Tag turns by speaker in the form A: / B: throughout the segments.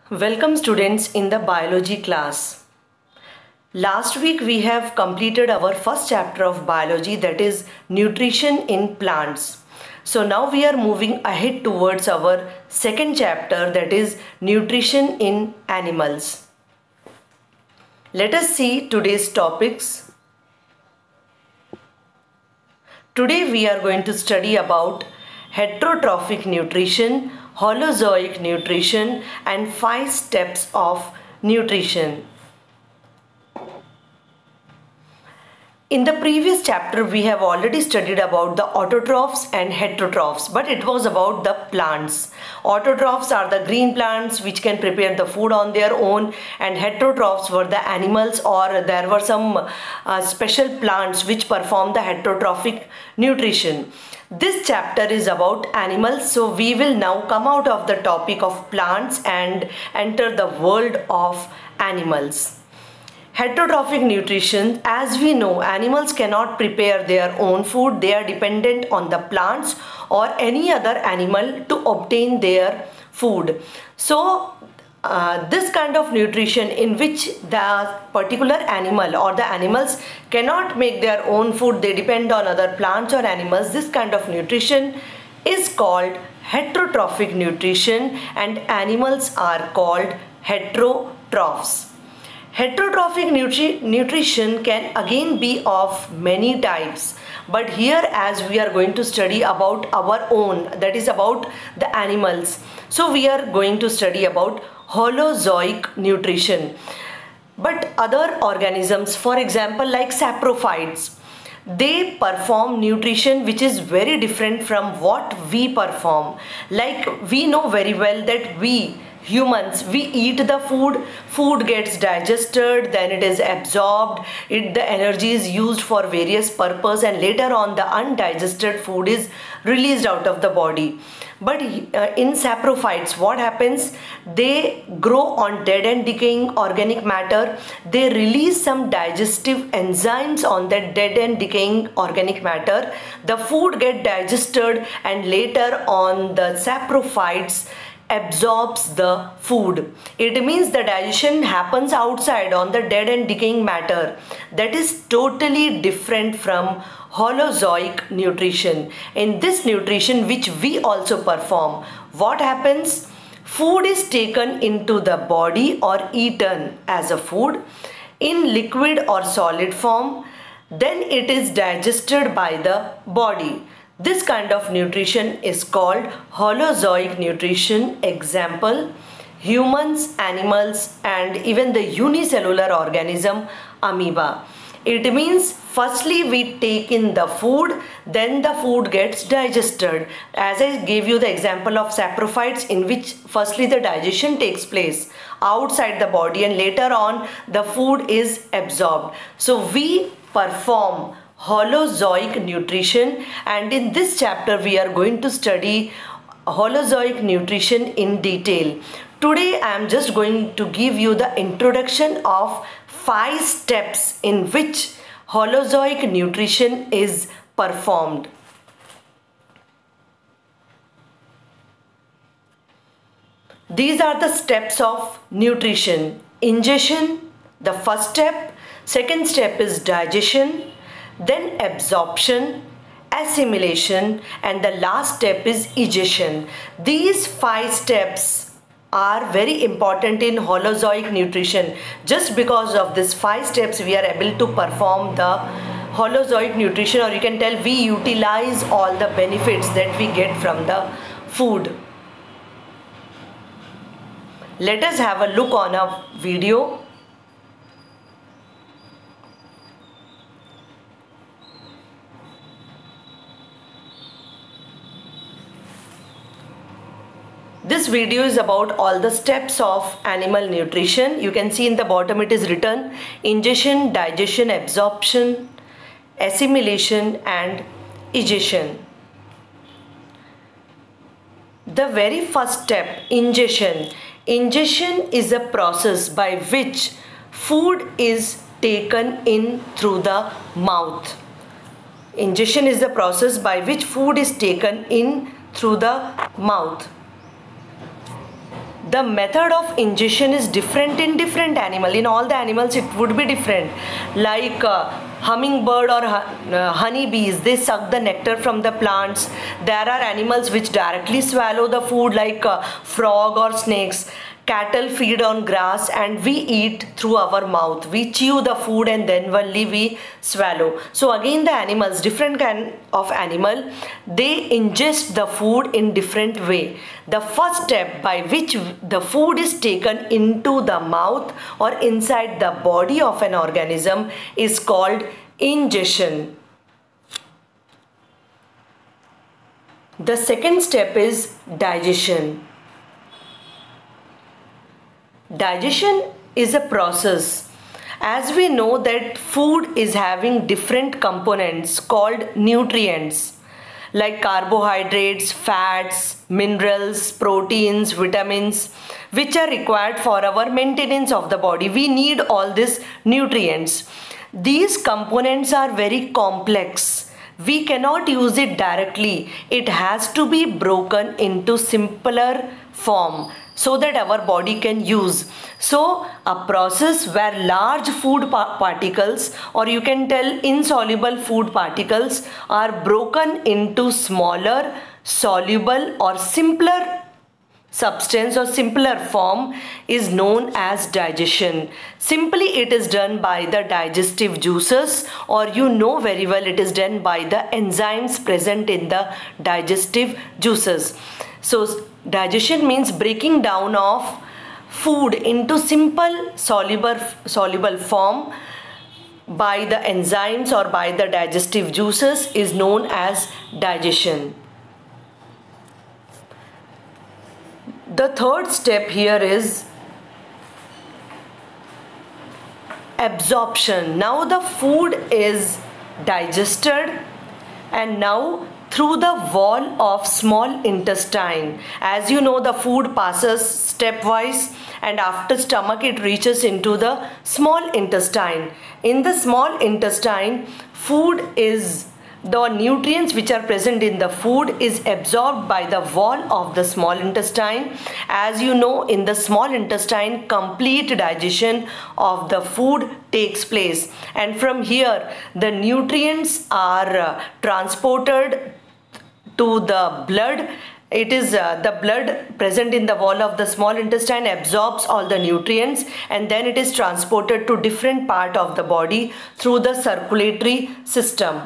A: Welcome students in the biology class. Last week we have completed our first chapter of biology, that is nutrition in plants. So now we are moving ahead towards our second chapter, that is nutrition in animals. Let us see today's topics. Today we are going to study about heterotrophic nutrition, holozoic nutrition and 5 steps of nutrition. In the previous chapter we have already studied about the autotrophs and heterotrophs, but it was about the plants. Autotrophs are the green plants which can prepare the food on their own, and heterotrophs were the animals, or there were some special plants which perform the heterotrophic nutrition. This chapter is about animals, so we will now come out of the topic of plants and enter the world of animals. Heterotrophic nutrition, as we know, animals cannot prepare their own food. They are dependent on the plants or any other animal to obtain their food. So this kind of nutrition in which the particular animal or the animals cannot make their own food, they depend on other plants or animals, this kind of nutrition is called heterotrophic nutrition, and animals are called heterotrophs. Heterotrophic nutrition can again be of many types, but here as we are going to study about our own, that is about the animals, so we are going to study about holozoic nutrition. But other organisms, for example like saprophytes, they perform nutrition which is very different from what we perform. Like we know very well that we humans, we eat the food gets digested, then it is absorbed, the energy is used for various purpose, and later on the undigested food is released out of the body. But in saprophytes, what happens? They grow on dead and decaying organic matter. They release some digestive enzymes on that dead and decaying organic matter. The food gets digested, and later on the saprophytes absorbs the food. It means the digestion happens outside on the dead and decaying matter. That is totally different from holozoic nutrition. In this nutrition which we also perform, what happens? Food is taken into the body or eaten as a food in liquid or solid form. Then it is digested by the body. This kind of nutrition is called holozoic nutrition. Example: humans, animals, and even the unicellular organism amoeba. It means firstly we take in the food, then the food gets digested. As I gave you the example of saprophytes, in which firstly the digestion takes place outside the body and later on the food is absorbed. So we perform holozoic nutrition, and in this chapter we are going to study holozoic nutrition in detail. Today I am just going to give you the introduction of 5 steps in which holozoic nutrition is performed. These are the steps of nutrition. Ingestion, the first step. Second step is digestion, then absorption, assimilation, and the last step is egestion. These 5 steps are very important in holozoic nutrition. Just because of these 5 steps we are able to perform the holozoic nutrition, or you can tell we utilize all the benefits that we get from the food. Let us have a look on a video. This video is about all the steps of animal nutrition. You can see in the bottom it is written ingestion, digestion, absorption, assimilation and egestion. The very first step, ingestion. Ingestion is a process by which food is taken in through the mouth. Ingestion is the process by which food is taken in through the mouth. the method of ingestion is different in different animal. In all the animals it would be different. Like hummingbird or honeybees, they suck the nectar from the plants. There are animals which directly swallow the food, like frog or snakes. Cattle feed on grass and we eat through our mouth. We chew the food and then only we swallow. So again the animals, different kind of animal, they ingest the food in different way. The first step by which the food is taken into the mouth or inside the body of an organism is called ingestion. The second step is digestion. Digestion is a process. As we know that food is having different components called nutrients, like carbohydrates, fats, minerals, proteins, vitamins, which are required for our maintenance of the body. We need all these nutrients. These components are very complex. We cannot use it directly. It has to be broken into simpler form so that our body can use. So a process where large food particles, or you can tell insoluble food particles, are broken into smaller, soluble or simpler substance or simpler form is known as digestion. Simply it is done by the digestive juices, or you know very well it is done by the enzymes present in the digestive juices. So digestion means breaking down of food into simple soluble form by the enzymes or by the digestive juices is known as digestion. The third step here is absorption. Now the food is digested and now through the wall of small intestine. As you know, the food passes stepwise and after stomach it reaches into the small intestine. In the small intestine, the nutrients which are present in the food is absorbed by the wall of the small intestine. As you know, in the small intestine, complete digestion of the food takes place, and from here the nutrients are transported to the blood. It is the blood present in the wall of the small intestine absorbs all the nutrients and then it is transported to different part of the body through the circulatory system.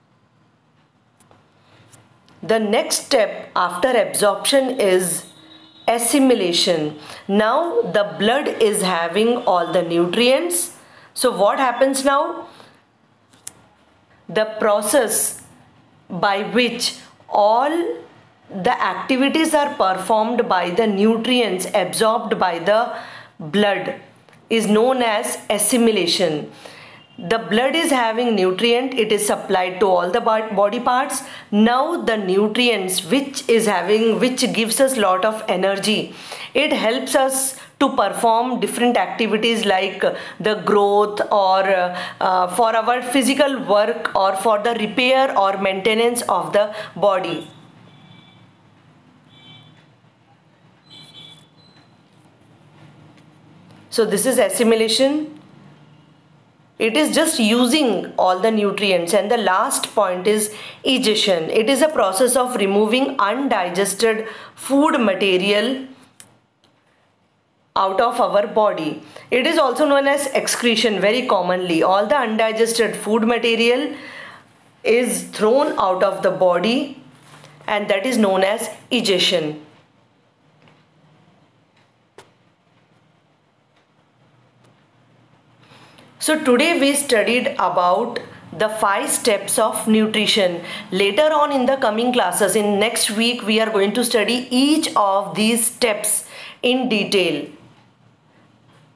A: The next step after absorption is assimilation. Now the blood is having all the nutrients. So what happens now? The process by which all the activities are performed by the nutrients absorbed by the blood is known as assimilation. The blood is having nutrient, it is supplied to all the body parts. Now the nutrients which gives us lot of energy, it helps us to perform different activities like the growth or for our physical work or for the repair or maintenance of the body. So this is assimilation. It is just using all the nutrients. And the last point is egestion. It is a process of removing undigested food material out of our body. It is also known as excretion very commonly. All the undigested food material is thrown out of the body and that is known as egestion. So today we studied about the 5 steps of nutrition. Later on in the coming classes, in next week, we are going to study each of these steps in detail.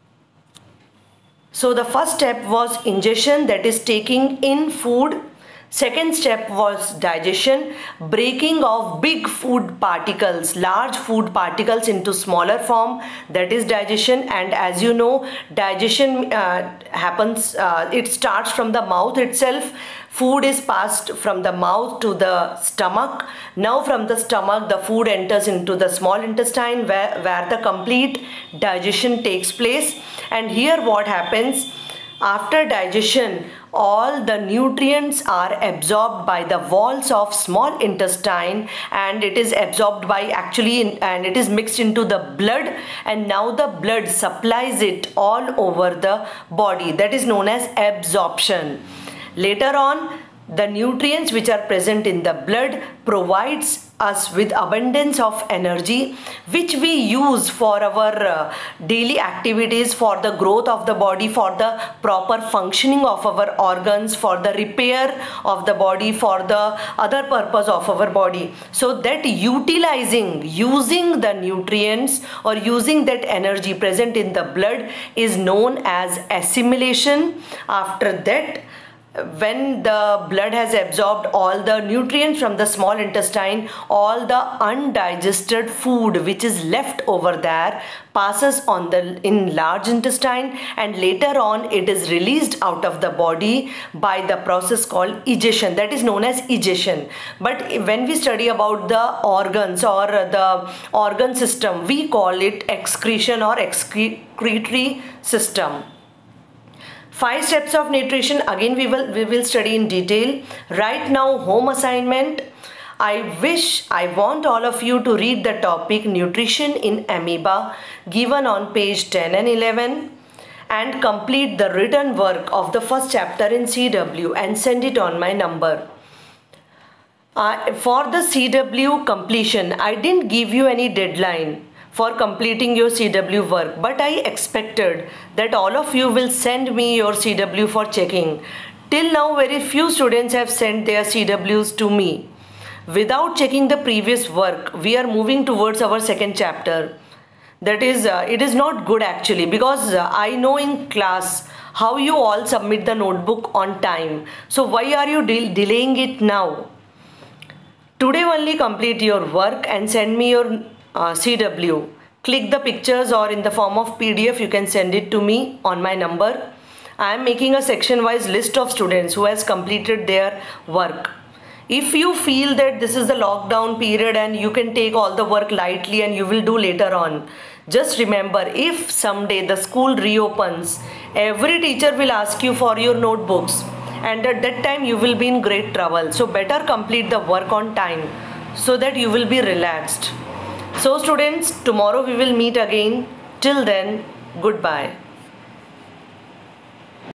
A: So the first step was ingestion, that is taking in food. Second step was digestion, breaking of big food particles, large food particles into smaller form, that is digestion. And as you know, digestion happens, it starts from the mouth itself. Food is passed from the mouth to the stomach. Now from the stomach, the food enters into the small intestine where the complete digestion takes place. And here what happens? After digestion, all the nutrients are absorbed by the walls of small intestine, and it is absorbed by and it is mixed into the blood, and now the blood supplies it all over the body. That is known as absorption. Later on, the nutrients which are present in the blood provides us with abundance of energy, which we use for our daily activities, for the growth of the body, for the proper functioning of our organs, for the repair of the body, for the other purpose of our body. So that using the nutrients or using that energy present in the blood is known as assimilation. After that, when the blood has absorbed all the nutrients from the small intestine, all the undigested food which is left over there passes on in large intestine, and later on it is released out of the body by the process called egestion. That is known as egestion. But when we study about the organs or the organ system, we call it excretion or excretory system. 5 steps of nutrition, again we will study in detail. Right now, home assignment. I want all of you to read the topic nutrition in amoeba given on page 10 and 11 and complete the written work of the first chapter in CW and send it on my number. For the CW completion, I didn't give you any deadline for completing your CW work, but I expected that all of you will send me your CW for checking. Till now, very few students have sent their CWs to me. Without checking the previous work, we are moving towards our second chapter. That is, it is not good actually, because I know in class how you all submit the notebook on time. So why are you delaying it now? Today only complete your work and send me your CW. Click the pictures, or in the form of PDF you can send it to me on my number. I am making a section wise list of students who has completed their work. If you feel that this is the lockdown period and you can take all the work lightly and you will do later on, just remember, if someday the school reopens, every teacher will ask you for your notebooks, and at that time you will be in great trouble. So better complete the work on time so that you will be relaxed. So students, tomorrow we will meet again. Till then, goodbye.